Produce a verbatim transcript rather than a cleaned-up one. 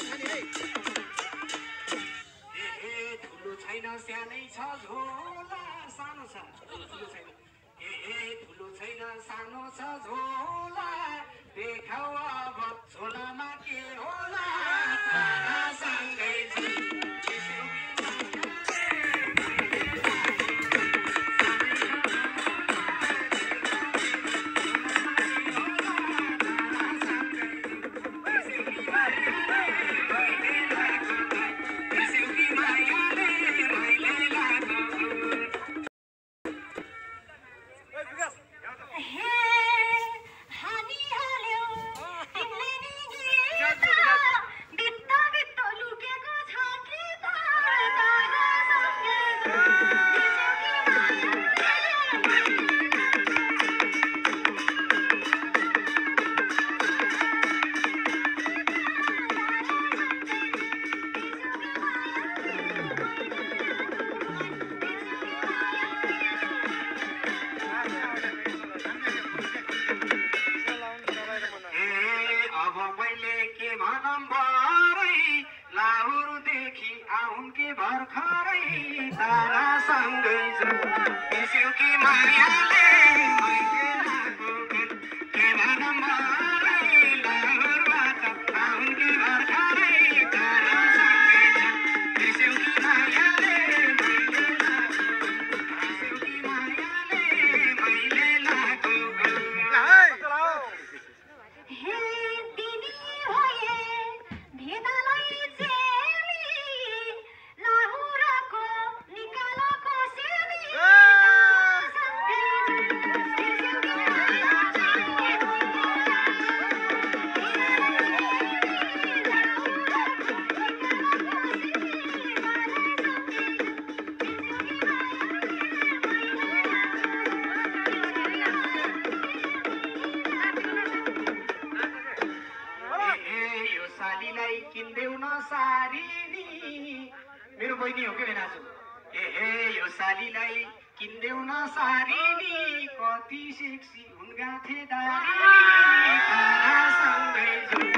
सानै छ झोला सानो छ ठुलो छैन ए ए ठुलो छैन सानो छ झोला देखाउ अब झोलामा के होला सँगै मेरो बहिनी हो के भेनाजु ए हे यो सालीलाई किन्देउ न सारीनी कति सेक्सी हुन गाथे दारी तारा सँगै